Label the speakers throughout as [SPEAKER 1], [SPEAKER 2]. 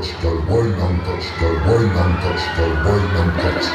[SPEAKER 1] touch, girl, wine and touch, girl, wine and touch, girl, wine and touch.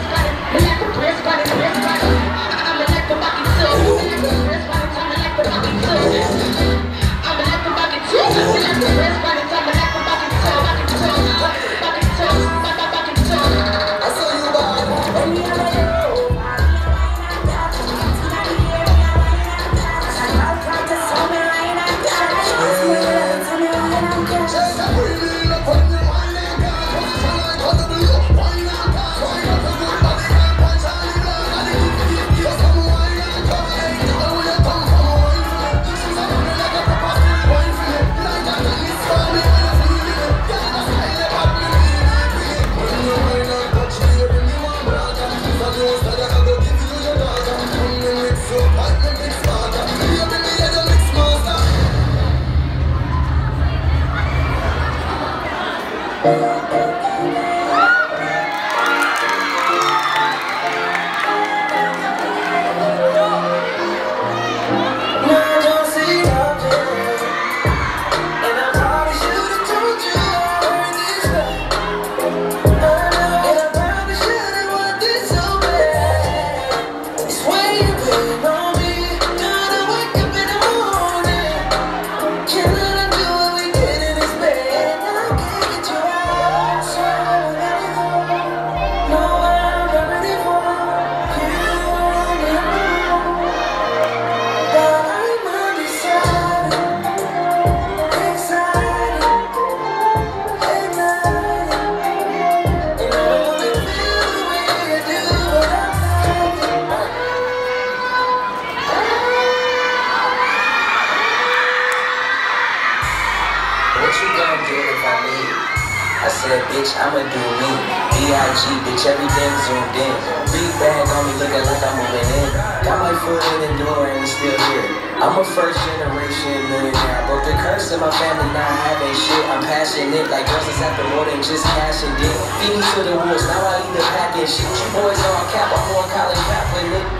[SPEAKER 2] I said, bitch, I'ma do me. B.I.G., bitch, everything zoomed in. Big bag on me looking like I'm moving in. Got my foot in the door and it's still here. I'm a first generation millionaire. Broke the curse in my family, not having shit. I'm passionate, like girls is after more than just cash and dick. Feed me to the wolves, now I eat the pack and shit. You boys on cap, I'm on college rap with it.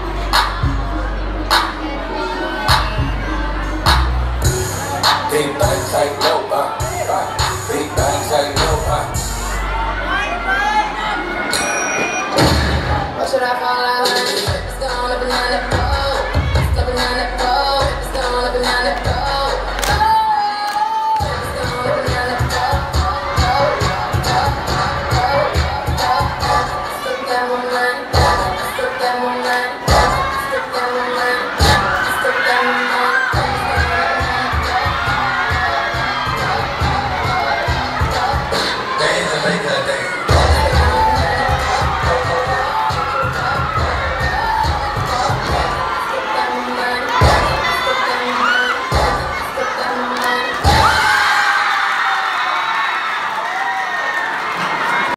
[SPEAKER 2] Big bike like no